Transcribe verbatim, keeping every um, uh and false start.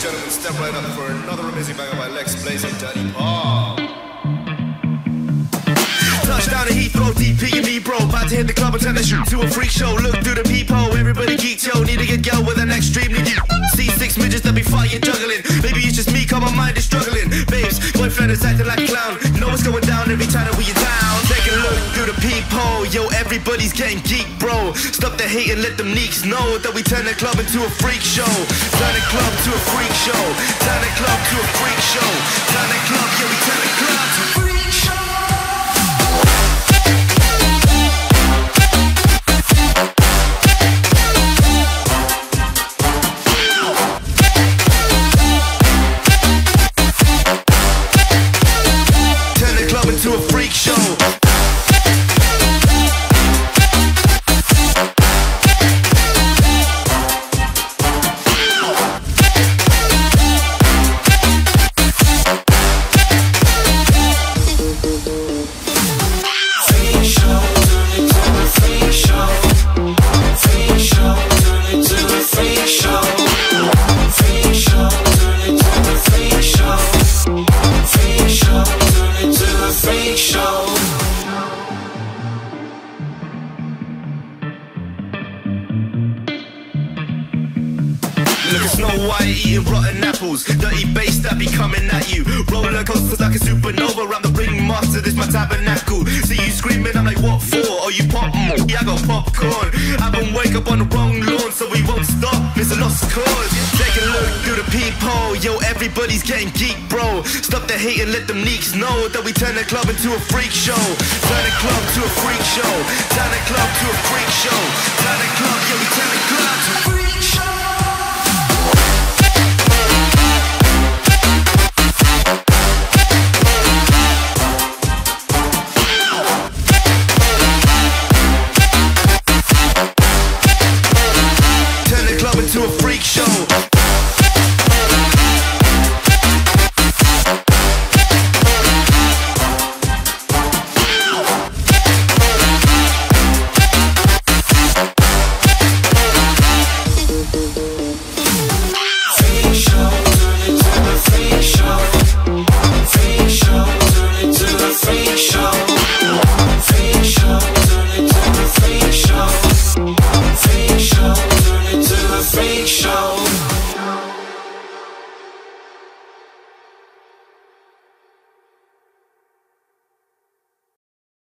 and gentlemen, step right up for another amazing banger by Lex Blaze and Daddy Paul. Touchdown to Heathrow, D P and me, bro. About to hit the club and turn the shoot to a freak show. Look through the peephole, everybody geek, yo. Need to get girl with an extreme need. See six midgets that be fighting, juggling. Maybe it's just me, cause my mind is struggling. Babes, boyfriend is acting like a clown. You know what's going down every time that we are down. Take a look through the peephole, yo. Everybody's getting geek, bro. Stop the hate and let them neeks know that we turn the club into a freak show. Turn the club to a freak show. Turn the club to a freak show. Turn the club, yeah, we turn the club to a freak show. To a freak show. Look at Snow White eating rotten apples. Dirty bass that be coming at you. Roller coasters like a supernova. I'm the ringmaster, this my tabernacle. See you screaming, I'm like, what for? Oh, you pop? Mm, yeah, I got popcorn. I been wake up on the wrong lawn, so we won't stop. It's a lost cause. Take a look through the peephole. Yo, everybody's getting geek, bro. Stop the hate and let them neeks know that we turn the club into a freak show. Turn the club to a freak show. Turn the club to a freak show. Turn the club, yeah, we turn the